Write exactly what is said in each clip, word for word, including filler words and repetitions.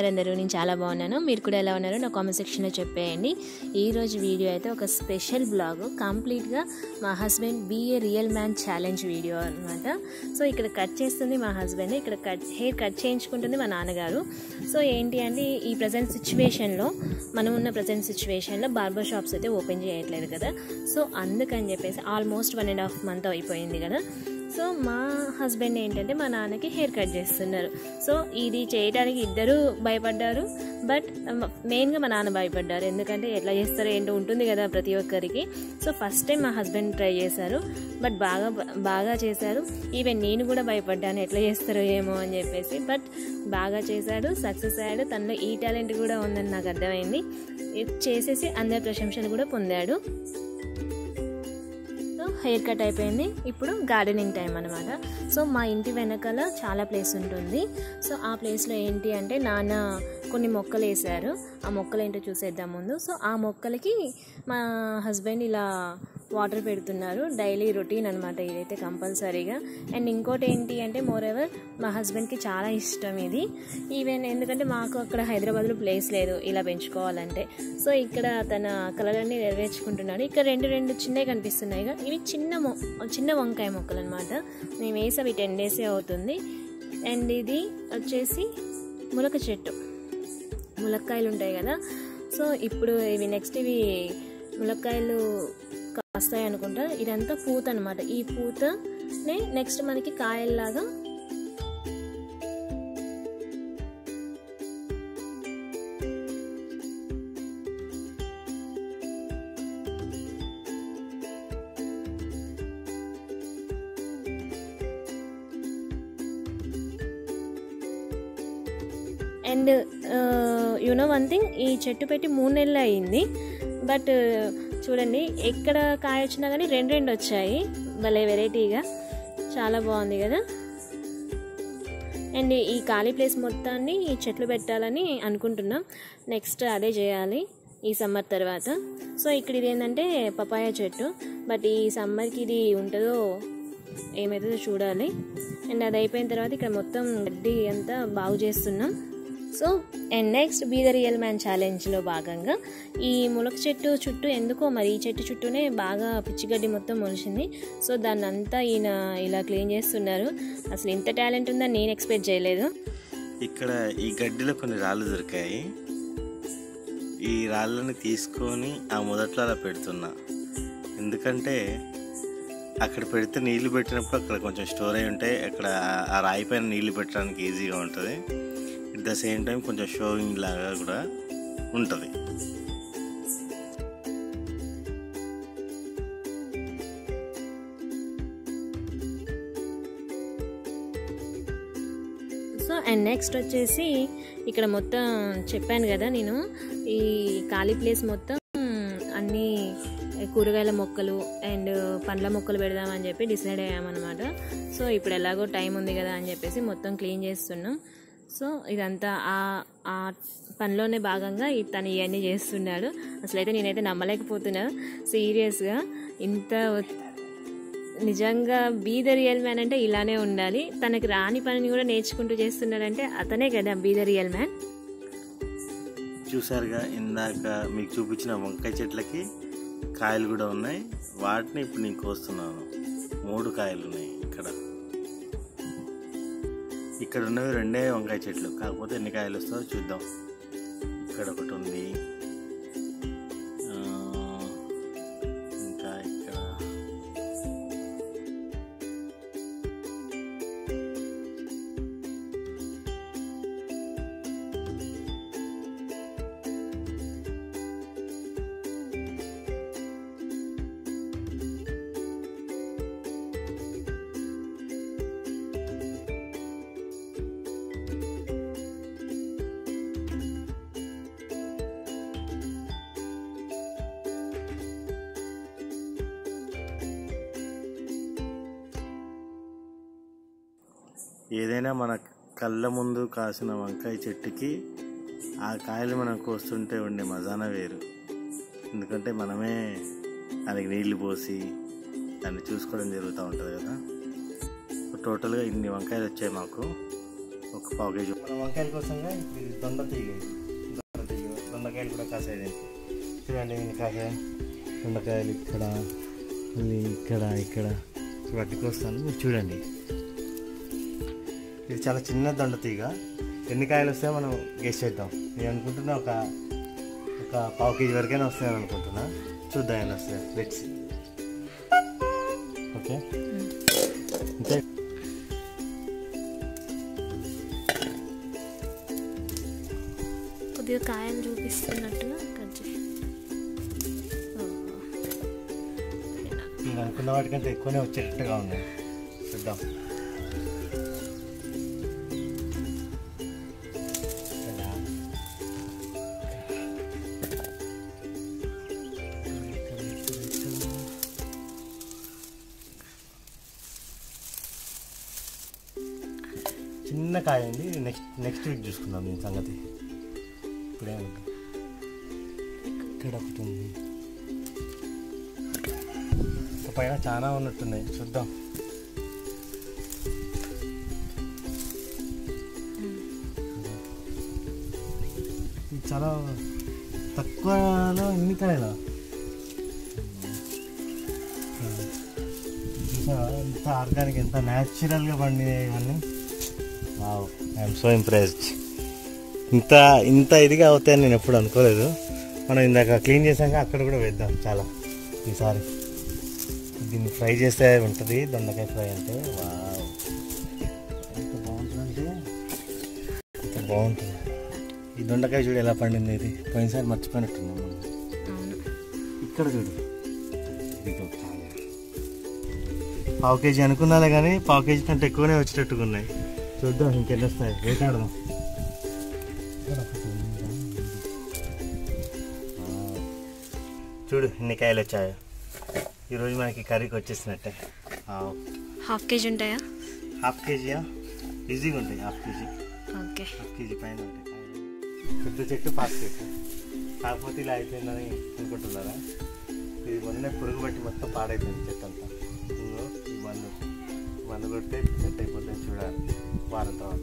ఉన్నారు అందరూ? నేను చాలా బాగున్నాను. మీరు కూడా ఎలా ఉన్నారో నా కామెంట్ సెక్షన్లో చెప్పేయండి. ఈరోజు వీడియో అయితే ఒక స్పెషల్ బ్లాగ్, కంప్లీట్గా మా husband be a real man challenge video అనమాట. సో ఇక్కడ కట్ చేస్తుంది మా హస్బెండ్, ఇక్కడ కట్ హెయిర్ కట్ చేయించుకుంటుంది మా నాన్నగారు. సో ఏంటి అంటే ఈ ప్రజెంట్ సిచ్యువేషన్లో, మనం ఉన్న ప్రజెంట్ సిచ్యువేషన్లో బార్బర్ షాప్స్ అయితే ఓపెన్ చేయట్లేదు కదా. సో అందుకని చెప్పేసి almost one and half month అయిపోయింది కదా. సో మా హస్బెండ్ ఏంటంటే మా నాన్నకి హెయిర్ కట్ చేస్తున్నారు. సో ఇది చేయడానికి ఇద్దరు భయపడ్డారు, బట్ మెయిన్గా మా నాన్న భయపడ్డారు. ఎందుకంటే ఎట్లా చేస్తారో ఏంటో ఉంటుంది కదా ప్రతి ఒక్కరికి. సో ఫస్ట్ టైం మా హస్బెండ్ ట్రై చేశారు, బట్ బాగా బాగా చేశారు. ఈవెన్ నేను కూడా భయపడ్డాను ఎట్లా చేస్తారో ఏమో అని చెప్పేసి, బట్ బాగా చేశాడు, సక్సెస్ అయ్యాడు. తనలో ఈ టాలెంట్ కూడా ఉందని నాకు అర్థమైంది. చేసేసి అందరి ప్రశంసలు కూడా పొందాడు. హెయిర్ కట్ అయిపోయింది, ఇప్పుడు గార్డెనింగ్ టైం అనమాట. సో మా ఇంటి వెనకాల చాలా ప్లేస్ ఉంటుంది. సో ఆ ప్లేస్లో ఏంటి అంటే నాన్న కొన్ని మొక్కలు వేసారు. ఆ మొక్కలు ఏంటో చూసేద్దాం ముందు. సో ఆ మొక్కలకి మా హస్బెండ్ ఇలా వాటర్ పెడుతున్నారు. డైలీ రొటీన్ అనమాట ఇదైతే కంపల్సరీగా. అండ్ ఇంకోటి ఏంటి అంటే మోర్ ఎవర్ మా హస్బెండ్కి చాలా ఇష్టం ఇది. ఈవెన్ ఎందుకంటే మాకు అక్కడ హైదరాబాద్లో ప్లేస్ లేదు ఇలా పెంచుకోవాలంటే. సో ఇక్కడ తన కలలన్నీ నెరవేర్చుకుంటున్నాడు. ఇక్కడ రెండు రెండు చిన్నవి కనిపిస్తున్నాయి. ఇవి చిన్న మొ చిన్న వంకాయ మొక్కలు అనమాట. మేము వేసి అవి టెన్ డేసే అవుతుంది. అండ్ ఇది వచ్చేసి ములక చెట్టు, ములక్కాయలు ఉంటాయి కదా. సో ఇప్పుడు ఇవి నెక్స్ట్ ఇవి ములక్కాయలు కాస్తాయి అనుకుంటా. ఇదంతా పూత అనమాట. ఈ పూతనే నెక్స్ట్ మనకి కాయల్లాగా అండ్ యునో వన్ థింగ్, ఈ చెట్టు పెట్టి మూడు నెలలు అయింది, బట్ చూడండి ఎక్కడ కాయ వచ్చినా కానీ రెండు రెండు వచ్చాయి. భలే వెరైటీగా చాలా బాగుంది కదా. అండ్ ఈ ఖాళీ ప్లేస్ మొత్తాన్ని ఈ చెట్లు పెట్టాలని అనుకుంటున్నాం. నెక్స్ట్ అదే చేయాలి ఈ సమ్మర్ తర్వాత. సో ఇక్కడ ఇది ఏంటంటే పపాయ చెట్టు, బట్ ఈ సమ్మర్కి ఇది ఉంటుందో ఏమవుతుందో చూడాలి. అండ్ అది అయిపోయిన తర్వాత ఇక్కడ మొత్తం గడ్డి అంతా బాగు చేస్తున్నాం. So and next be the real man ఛాలెంజ్లో భాగంగా ఈ ములక చెట్టు చుట్టూ ఎందుకో మరి ఈ చెట్టు చుట్టూనే బాగా పిచ్చిగడ్డి మొత్తం మొలిచింది. సో దాన్ని అంతా ఈయన ఇలా క్లీన్ చేస్తున్నారు. అసలు ఇంత టాలెంట్ ఉందని నేను ఎక్స్పెక్ట్ చేయలేదు. ఇక్కడ ఈ గడ్డిలో కొన్ని రాళ్ళు దొరికాయి. ఈ రాళ్ళని తీసుకొని ఆ మొదట్లో అలా పెడుతున్నా. ఎందుకంటే అక్కడ పెడితే నీళ్లు పెట్టినప్పుడు అక్కడ కొంచెం స్టోర్ అయి ఉంటాయి. అక్కడ ఆ రాయి పైన నీళ్లు పెట్టడానికి ఈజీగా ఉంటుంది. అట్ ద సేమ్ టైం కొంచెం షోయింగ్ లాగా కూడా ఉంటుంది. సో అండ్ నెక్స్ట్ వచ్చేసి ఇక్కడ మొత్తం చెప్పాను కదా నేను, ఈ ఖాళీ ప్లేస్ మొత్తం అన్నీ కూరగాయల మొక్కలు అండ్ పండ్ల మొక్కలు పెడదామని చెప్పి డిసైడ్ అయ్యామన్నమాట. సో ఇప్పుడు ఎలాగో టైం ఉంది కదా అని చెప్పేసి మొత్తం క్లీన్ చేస్తున్నాం. సో ఇదంతా ఆ పనిలోనే భాగంగా తను ఇవన్నీ చేస్తున్నాడు. అసలైతే నేనైతే నమ్మలేకపోతున్నా సీరియస్గా. ఇంత నిజంగా బీ ద రియల్ మ్యాన్ అంటే ఇలానే ఉండాలి. తనకి రాని పనిని కూడా నేర్చుకుంటూ చేస్తున్నాడంటే అతనే కదా బీ ద రియల్ మ్యాన్. చూసారుగా ఇందాక మీకు చూపించిన వంకాయ చెట్లకి కాయలు కూడా ఉన్నాయి. వాటిని ఇప్పుడు నేను కోస్తున్నాను. మూడు కాయలు ఉన్నాయి ఇక్కడ. ఇక్కడ ఉన్నవి రెండే వంకాయ చెట్లు, కాకపోతే ఎన్ని కాయలు వస్తాయో చూద్దాం. ఇక్కడ ఒకటి ఉంది, ఇంకా ఇక్కడ ఏదైనా మన కళ్ళ ముందు కాసిన వంకాయ చెట్టుకి ఆ కాయలు మనం కోస్తుంటే ఉండే మజానే వేరు. ఎందుకంటే మనమే దానికి నీళ్లు పోసి దాన్ని చూసుకోవడం జరుగుతూ ఉంటుంది కదా. టోటల్గా ఇన్ని వంకాయలు వచ్చాయి మాకు. ఒక పావు కేజీ. మన వంకాయల కోసంగా ఇది దొండ తీగ, దొండ తీగ దొండకాయలు కూడా కాసాయి. చూడండి నేను కాసాయ దొండకాయలు ఇక్కడ మళ్ళీ ఇక్కడ ఇక్కడ వాటికి వస్తాను, మీరు చూడండి. ఇది చాలా చిన్న దొండ తీగ. ఎన్ని కాయలు వస్తాయో మనం గెస్ చేద్దాం. నేను అనుకుంటున్నా ఒక ఒక పావు కేజీ వరకైనా వస్తాయని అనుకుంటున్నా. చూద్దాం ఎలా వస్తాయి. Let's okay. అంతే. కొద్దిగా కాయలు చూపిస్తున్నట్టుగా కట్ చేసి నేను అనుకున్న వాటికంటే ఎక్కువనే వచ్చేటట్టుగా ఉన్నాయి. చూద్దాం. చిన్న కాయ అండి. నెక్స్ట్ నెక్స్ట్ వీక్ చూసుకుందాం దీని సంగతి. ఇప్పుడే ఇక్కడ ఒకటి ఉంది, పైన చాలా ఉన్నట్టున్నాయి. చూద్దాం. ఇది చాలా తక్కువలో ఎన్ని కాయలు, ఎంత ఆర్గానిక్, ఎంత న్యాచురల్గా పండినాయి ఇవన్నీ. Wow, I'm so impressed. ఇంత ఇంత ఇదిగా అవుతాయని నేను ఎప్పుడు అనుకోలేదు. మనం ఇందాక క్లీన్ చేసాక అక్కడ కూడా వేద్దాం చాలా ఈసారి. దీన్ని ఫ్రై చేస్తే ఉంటుంది దొండకాయ ఫ్రై అంటే. వావ్, ఎంత బాగుంటుందంటే ఎంత బాగుంటుంది. ఈ దొండకాయ చూడు ఎలా పండింది. ఇది పోయినసారి మర్చిపోయినట్టున్నాం మనం. ఇక్కడ చూడు, పావు కేజీ అనుకున్నాలే కానీ పావు కేజీ కంటే ఎక్కువనే వచ్చేటట్టుగా ఉన్నాయి. చూద్దాం ఇంకెన్ని వస్తాయి, వేటాడదాం. చూడు ఎన్ని కాయలు వచ్చాయో. ఈరోజు మనకి కర్రీకి వచ్చేసినట్టే. హాఫ్ కేజీ ఉంటాయా? హాఫ్ కేజీయా? ఈజీగా ఉంటాయి. Half KG okay, half KG పైన ఉంటాయి. పెద్ద చెట్టు పాస్ చెట్టు, కాకపోతే ఇలా అయిపోయిందని అనుకుంటున్నారా? ఇది మొన్న పురుగు బట్టి మొత్తం పాడైపోయింది చెట్టు అంతా. ఈ మందు మందు కొడితే చెట్టు అయిపోతుంది. చూడాలి వారం తర్వాత.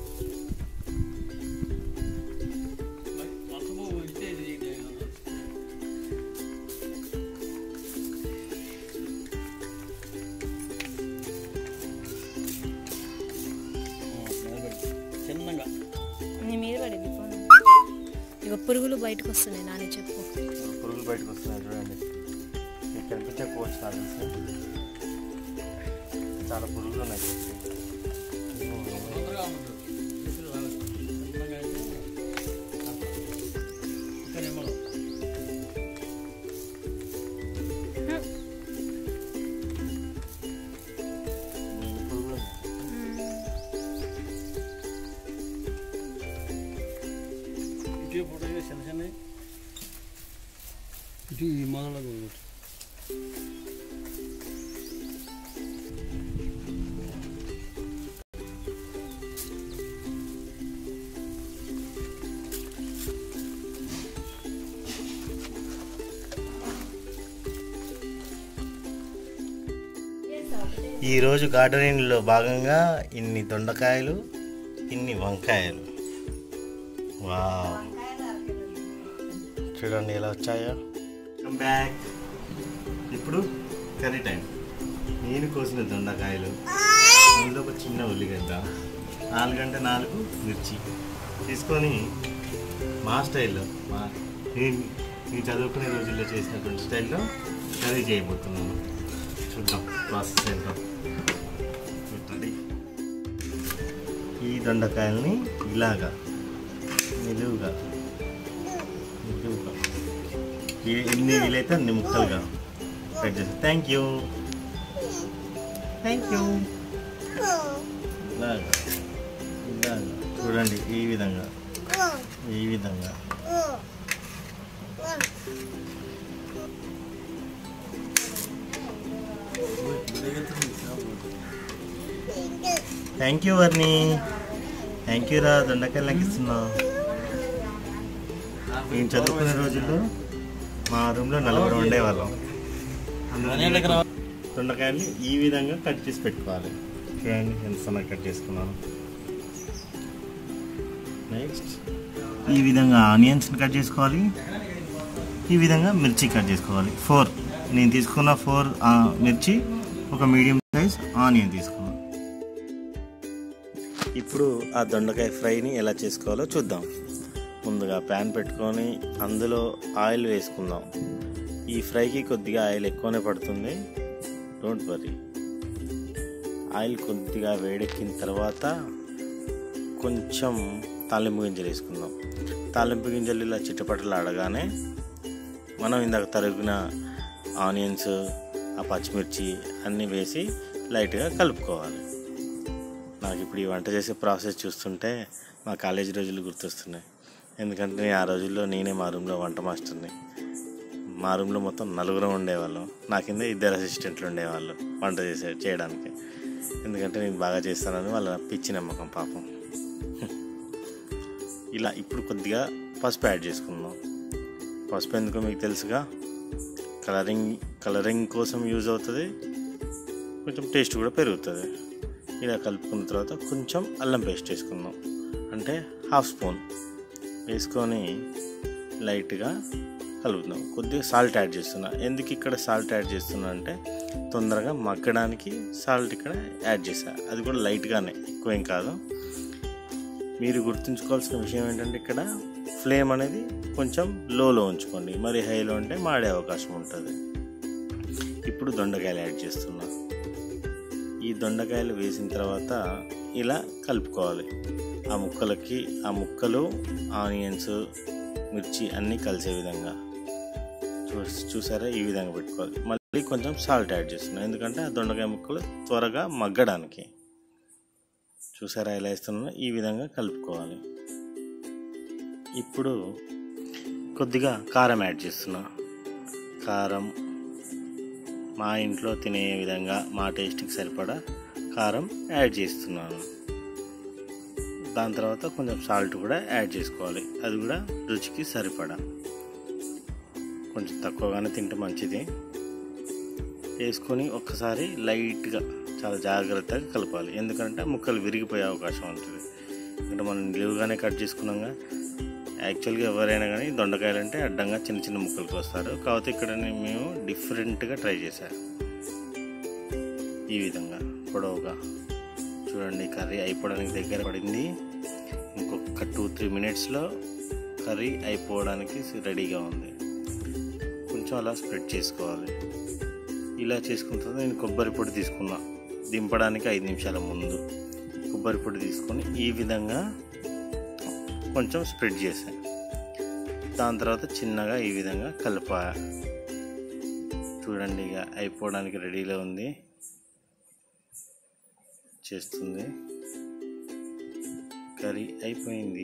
చిన్నగా నీ మీద పడింది. ఇక పురుగులు బయటకు వస్తున్నాయి. నాని చెప్పు. పురుగులు బయటకు వస్తున్నాయి చూడండి. మీకు కనిపించకపోవచ్చు నాకు తెలిసి. చాలా పురుగులు ఉన్నాయి. ఇది మొదలగు ఈరోజు గార్డెనింగ్లో భాగంగా ఇన్ని దొండకాయలు, ఇన్ని వంకాయలు. వావ్, చూడండి ఎలా వచ్చాయో. Come back. ఇప్పుడు కర్రీ టైం. నేను కోసిన దొండకాయలు, అందులో ఒక చిన్న ఉల్లిగడ్డ, నాలుగంటే నాలుగు మిర్చి తీసుకొని మా స్టైల్లో, మా నేను నేను చదువుకునే రోజుల్లో చేసినటువంటి స్టైల్లో కర్రీ చేయబోతున్నాను. చూద్దాం ప్రాసెస్ ఏంటో. ఈ దొండకాయల్ని ఇలాగా నిలువుగా నిలువుగా ఎన్ని వీలైతే అన్ని ముక్కలుగా కట్ చేస్తాను. థ్యాంక్ యూ థ్యాంక్ యూ ఇలాగా ఇలాగా చూడండి. ఈ విధంగా ఈ విధంగా thank you Varni. Thank you రా. దొండకాయలు నాకు ఇస్తున్నావు. నేను చదువుకునే రోజుల్లో మా రూమ్లో నలుగురు ఉండేవాళ్ళం. దొండకాయలు ఈ విధంగా కట్ చేసి పెట్టుకోవాలి. చూడండి ఎంత సన్నగా కట్ చేసుకున్నాను. నెక్స్ట్ ఈ విధంగా ఆనియన్స్ని కట్ చేసుకోవాలి, ఈ విధంగా మిర్చి కట్ చేసుకోవాలి. ఫోర్ నేను తీసుకున్న ఫోర్ మిర్చి, ఒక మీడియం సైజ్ ఆనియన్ తీసుకున్నాను. ఇప్పుడు ఆ దొండకాయ ఫ్రైని ఎలా చేసుకోవాలో చూద్దాం. ముందుగా ప్యాన్ పెట్టుకొని అందులో ఆయిల్ వేసుకుందాం. ఈ ఫ్రైకి కొద్దిగా ఆయిల్ ఎక్కువనే పడుతుంది, డోంట్ వరీ. ఆయిల్ కొద్దిగా వేడెక్కిన తర్వాత కొంచెం తాలింపు గింజలు వేసుకుందాం. తాలింపు గింజలు ఇలా చిట్టపట్టలు ఆడగానే మనం ఇందాక తరిగిన ఆనియన్స్, ఆ పచ్చిమిర్చి అన్నీ వేసి లైట్గా కలుపుకోవాలి. నాకు ఇప్పుడు ఈ వంట చేసే ప్రాసెస్ చూస్తుంటే మా కాలేజీ రోజులు గుర్తొస్తున్నాయి. ఎందుకంటే నేను ఆ రోజుల్లో నేనే మా రూమ్లో వంట మాస్టర్ని. మా రూమ్లో మొత్తం నలుగురం ఉండేవాళ్ళం, నా కింద ఇద్దరు అసిస్టెంట్లు ఉండేవాళ్ళు వంట చేసే చేయడానికి. ఎందుకంటే నేను బాగా చేస్తానని వాళ్ళ పిచ్చి నమ్మకం పాపం. ఇలా ఇప్పుడు కొద్దిగా పసుపు యాడ్ చేసుకుందాం. పసుపు ఎందుకో మీకు తెలుసుగా, కలరింగ్ కలరింగ్ కోసం యూజ్ అవుతుంది, కొంచెం టేస్ట్ కూడా పెరుగుతుంది. ఇలా కలుపుకున్న తర్వాత కొంచెం అల్లం పేస్ట్ వేసుకుందాం, అంటే హాఫ్ స్పూన్ వేసుకొని లైట్గా కలుపుదాం. కొద్దిగా సాల్ట్ యాడ్ చేస్తున్నా. ఎందుకు ఇక్కడ సాల్ట్ యాడ్ చేస్తున్నా అంటే తొందరగా మగ్గడానికి సాల్ట్ ఇక్కడ యాడ్ చేశా, అది కూడా లైట్గానే, ఎక్కువేం కాదు. మీరు గుర్తుంచుకోవాల్సిన విషయం ఏంటంటే ఇక్కడ ఫ్లేమ్ అనేది కొంచెం లోలో ఉంచుకోండి, మరి హైలో ఉంటే మాడే అవకాశం ఉంటుంది. ఇప్పుడు దొండకాయలు యాడ్ చేస్తున్నా. ఈ దొండకాయలు వేసిన తర్వాత ఇలా కలుపుకోవాలి. ఆ ముక్కలకి ఆ ముక్కలు ఆనియన్స్ మిర్చి అన్నీ కలిసే విధంగా చూ చూసారా ఈ విధంగా పెట్టుకోవాలి. మళ్ళీ కొంచెం సాల్ట్ యాడ్ చేస్తున్నాను, ఎందుకంటే ఆ దొండకాయ ముక్కలు త్వరగా మగ్గడానికి. చూసారా ఎలా వేస్తున్నా, ఈ విధంగా కలుపుకోవాలి. ఇప్పుడు కొద్దిగా కారం యాడ్ చేస్తున్నా. కారం మా ఇంట్లో తినే విధంగా మా టేస్ట్కి సరిపడా కారం యాడ్ చేస్తున్నాను. దాని తర్వాత కొంచెం సాల్ట్ కూడా యాడ్ చేసుకోవాలి, అది కూడా రుచికి సరిపడా. కొంచెం తక్కువగానే తింటే మంచిది. వేసుకొని ఒక్కసారి లైట్గా చాలా జాగ్రత్తగా కలపాలి, ఎందుకంటే ముక్కలు విరిగిపోయే అవకాశం ఉంటుంది. ఎందుకంటే మనం నిలువుగానే కట్ చేసుకున్నాగా. యాక్చువల్గా ఎవరైనా కానీ దొండకాయలు అంటే అడ్డంగా చిన్న చిన్న ముక్కలకు వస్తారు, కాకపోతే ఇక్కడ మేము డిఫరెంట్గా ట్రై చేశాను. ఈ విధంగా పొడవుగా చూడండి. కర్రీ అయిపోవడానికి దగ్గర పడింది. ఇంకొక టూ త్రీ మినిట్స్లో కర్రీ అయిపోవడానికి రెడీగా ఉంది. కొంచెం అలా స్ప్రెడ్ చేసుకోవాలి. ఇలా చేసుకున్న తర్వాత నేను కొబ్బరి పొడి తీసుకున్నా. దింపడానికి ఐదు నిమిషాల ముందు కొబ్బరి పొడి తీసుకొని ఈ విధంగా కొంచెం స్ప్రెడ్ చేశాను. దాని తర్వాత చిన్నగా ఈ విధంగా కలప. చూడండి ఇక అయిపోవడానికి రెడీలో ఉంది, చేస్తుంది. కర్రీ అయిపోయింది.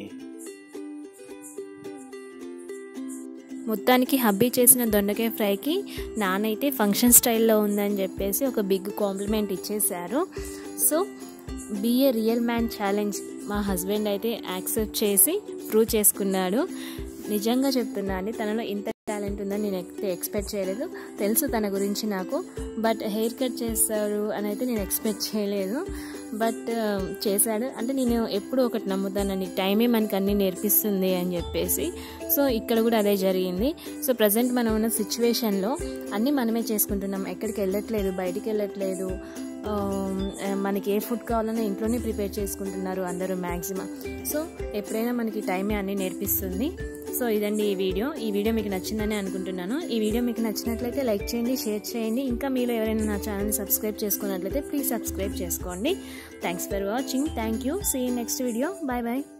మొత్తానికి హబ్బీ చేసిన దొండకాయ ఫ్రైకి నానైతే ఫంక్షన్ స్టైల్లో ఉందని చెప్పేసి ఒక బిగ్ కాంప్లిమెంట్ ఇచ్చేశారు. So be a real man challenge మా హస్బెండ్ అయితే యాక్సెప్ట్ చేసి ప్రూవ్ చేసుకున్నాడు. నిజంగా చెప్తున్నా అండి, తనలో ఇంత టాలెంట్ ఉందని నేను అయితే ఎక్స్పెక్ట్ చేయలేదు. తెలుసు తన గురించి నాకు, బట్ హెయిర్ కట్ చేస్తారు అని అయితే నేను ఎక్స్పెక్ట్ చేయలేదు. బట్ చేశాడు. అంటే నేను ఎప్పుడు ఒకటి నమ్ముతానండి, టైమే మనకు అన్నీ నేర్పిస్తుంది అని చెప్పేసి. సో ఇక్కడ కూడా అదే జరిగింది. సో ప్రజెంట్ మనం ఉన్న సిచ్యువేషన్లో అన్నీ మనమే చేసుకుంటున్నాం, ఎక్కడికి వెళ్ళట్లేదు, బయటికి వెళ్ళట్లేదు. మనకి ఏ ఫుడ్ కావాలన్నా ఇంట్లోనే ప్రిపేర్ చేసుకుంటున్నారు అందరూ మ్యాక్సిమం. సో ఎప్పుడైనా మనకి టైమే అన్నీ నేర్పిస్తుంది. సో ఇదండి ఈ వీడియో. ఈ వీడియో మీకు నచ్చిందని అనుకుంటున్నాను. ఈ వీడియో మీకు నచ్చినట్లయితే లైక్ చేయండి, షేర్ చేయండి. ఇంకా మీలో ఎవరైనా నా ఛానల్ని సబ్స్క్రైబ్ చేసుకున్నట్లయితే ప్లీజ్ సబ్స్క్రైబ్ చేసుకోండి. Thanks for watching. Thank you. See you next video. Bye bye.